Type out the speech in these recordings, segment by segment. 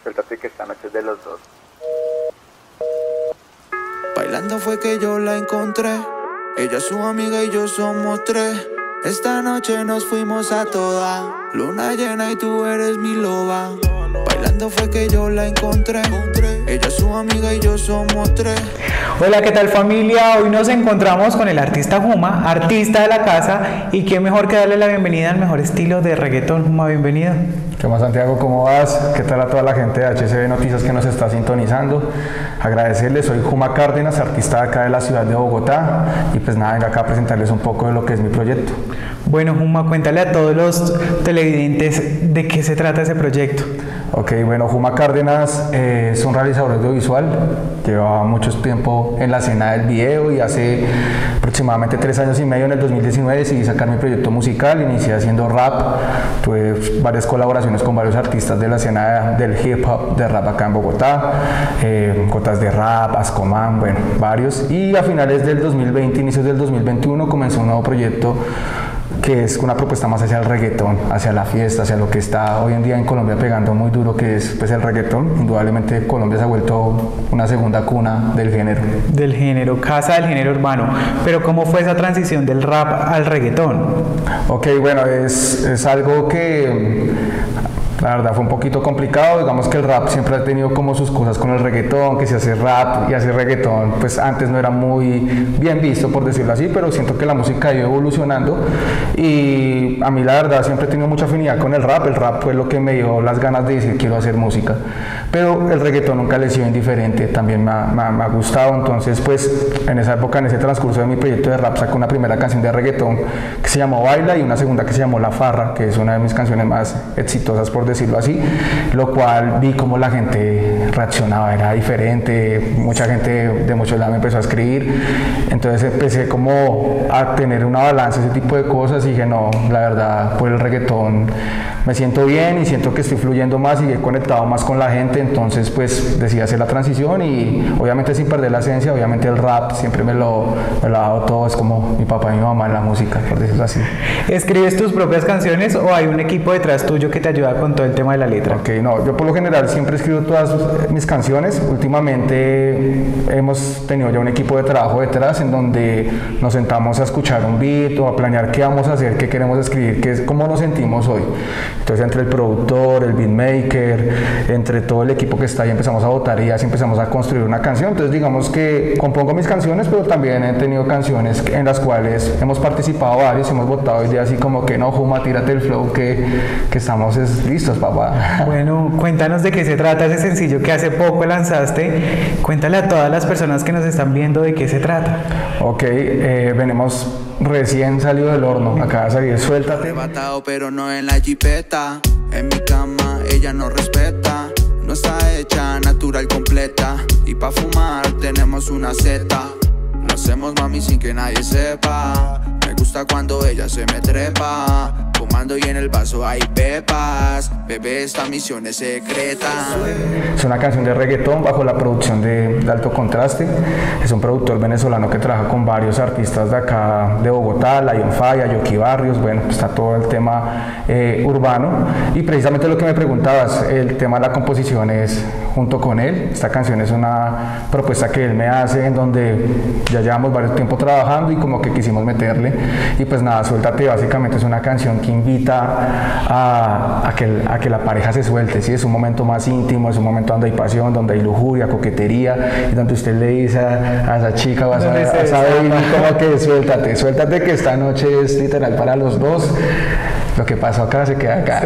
Suéltate que esta noche es de los dos. Bailando fue que yo la encontré. Ella es su amiga y yo somos tres. Esta noche nos fuimos a toda luna llena y tú eres mi loba. Bailando fue que yo la encontré. Ella es su amiga y yo somos tres. Hola, ¿qué tal familia? Hoy nos encontramos con el artista Juma, artista de la casa, y qué mejor que darle la bienvenida al mejor estilo de reggaetón. Juma, bienvenido. ¿Qué más, Santiago? ¿Cómo vas? ¿Qué tal a toda la gente de HCB Noticias que nos está sintonizando? Agradecerles, soy Juma Cárdenas, artista de acá de la ciudad de Bogotá, y pues nada, vengo acá a presentarles un poco de lo que es mi proyecto. Bueno, Juma, cuéntale a todos los televidentes de qué se trata ese proyecto. Ok, bueno, Juma Cárdenas es un realizador audiovisual, lleva mucho tiempo en la escena del video y hace aproximadamente 3 años y medio, en el 2019, decidí sacar mi proyecto musical. Inicié haciendo rap, tuve varias colaboraciones con varios artistas de la escena del hip hop, de rap acá en Bogotá, Gotas de Rap, Ascoman, bueno, varios, y a finales del 2020, inicios del 2021, comenzó un nuevo proyecto que es una propuesta más hacia el reggaetón, hacia la fiesta, hacia lo que está hoy en día en Colombia pegando muy duro, que es pues el reggaetón. Indudablemente Colombia se ha vuelto una segunda cuna del género. Del género, casa del género urbano. Pero ¿cómo fue esa transición del rap al reggaetón? Ok, bueno, es algo que la verdad fue un poquito complicado. Digamos que el rap siempre ha tenido como sus cosas con el reggaetón, que se hace rap y hace reggaetón, pues antes no era muy bien visto, por decirlo así, pero siento que la música ha ido evolucionando y a mí la verdad siempre he tenido mucha afinidad con el rap fue lo que me dio las ganas de decir quiero hacer música, pero el reggaetón nunca le he sido indiferente, también me ha gustado. Entonces pues en esa época, en ese transcurso de mi proyecto de rap, saqué una primera canción de reggaetón que se llamó Baila y una segunda que se llamó La Farra, que es una de mis canciones más exitosas, por decirlo así, lo cual vi como la gente reaccionaba, era diferente, mucha gente de muchos lados me empezó a escribir, entonces empecé como a tener una balanza, ese tipo de cosas, y dije no, la verdad por el reggaetón me siento bien y siento que estoy fluyendo más y he conectado más con la gente. Entonces pues decidí hacer la transición y obviamente sin perder la esencia. Obviamente el rap siempre me lo ha dado todo, es como mi papá y mi mamá en la música, por decirlo así. ¿Escribes tus propias canciones o hay un equipo detrás tuyo que te ayuda con todo el tema de la letra? Ok, no, yo por lo general siempre escribo todas mis canciones. Últimamente hemos tenido ya un equipo de trabajo detrás en donde nos sentamos a escuchar un beat o a planear qué vamos a hacer, qué queremos escribir, qué es, cómo nos sentimos hoy. Entonces entre el productor, el beatmaker, entre todo el equipo que está ahí empezamos a votar y así empezamos a construir una canción. Entonces digamos que compongo mis canciones, pero también he tenido canciones en las cuales hemos participado varios, hemos votado y de así como que no, Juma, tírate el flow que estamos listos, papá. Bueno, cuéntanos de qué se trata ese sencillo que hace poco lanzaste. Cuéntale a todas las personas que nos están viendo de qué se trata. Ok, venimos recién salido del horno, acaba de salir Suéltate. Arrebatado pero no en la jipeta. En mi cama ella no respeta. No está hecha natural completa. Y pa' fumar tenemos una seta. Lo hacemos mami sin que nadie sepa. Me gusta cuando ella se me trepa. Fumando y en el vaso hay pepas. Bebé, esta misión es secreta. Es una canción de reggaetón bajo la producción de Alto Contraste. Es un productor venezolano que trabaja con varios artistas de acá de Bogotá, Lion Faya, Yoki Barrios, bueno, está todo el tema urbano. Y precisamente lo que me preguntabas, el tema de la composición es junto con él. Esta canción es una propuesta que él me hace en donde ya llevamos varios tiempo trabajando y como que quisimos meterle. Y pues nada, Suéltate básicamente es una canción que invita a que la pareja se suelte, ¿sí? Es un momento más íntimo, es un momento donde hay pasión, donde hay lujuria, coquetería, y donde usted le dice a esa chica o a esa baby como que suéltate que esta noche es literal para los dos. Lo que pasó acá se queda acá.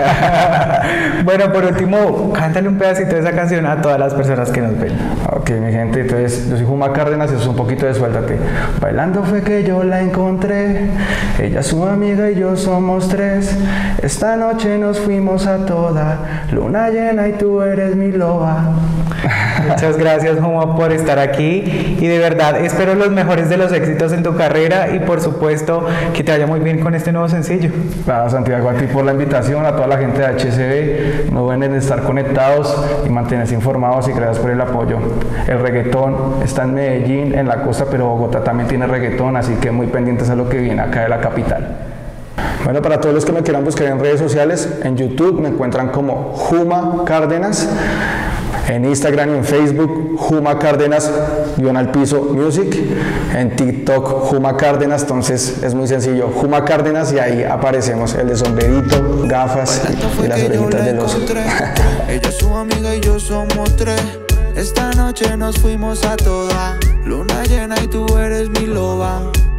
Bueno, por último, cántale un pedacito de esa canción a todas las personas que nos ven. Ok, mi gente, entonces yo soy Juma Cárdenas y eso es un poquito de Suéltate. Bailando fue que yo la encontré, ella es su amiga y yo somos tres. Esta noche nos fuimos a toda luna llena y tú eres mi loba. Muchas gracias, Juma, por estar aquí y de verdad espero los mejores de los éxitos en tu carrera y por supuesto que te vaya muy bien con este nuevo sencillo. Claro, Santiago, a ti por la invitación, a toda la gente de HCB, no deben estar conectados y mantenerse informados y gracias por el apoyo. El reggaetón está en Medellín, en la costa, pero Bogotá también tiene reggaetón, así que muy pendientes a lo que viene acá de la capital. Bueno, para todos los que me quieran buscar en redes sociales, en YouTube me encuentran como Juma Cárdenas, en Instagram y en Facebook Juma Cárdenas _music, en TikTok Juma Cárdenas. Entonces es muy sencillo, Juma Cárdenas, y ahí aparecemos, el de sombrerito, gafas y las orejitas del oso. Ella es su amiga y yo somos tres. Esta noche nos fuimos a toda luna llena y tú eres mi loba.